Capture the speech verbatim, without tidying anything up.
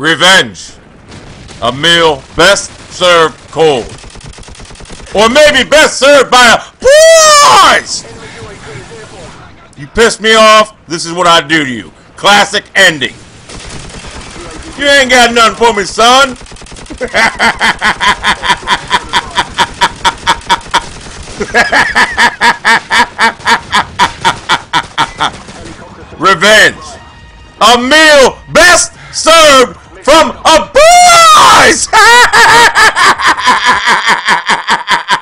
Revenge. A meal best served cold. Or maybe best served by a boys! You pissed me off, this is what I do to you. Classic ending. You ain't got nothing for me, son. Revenge. A meal best served from a boys!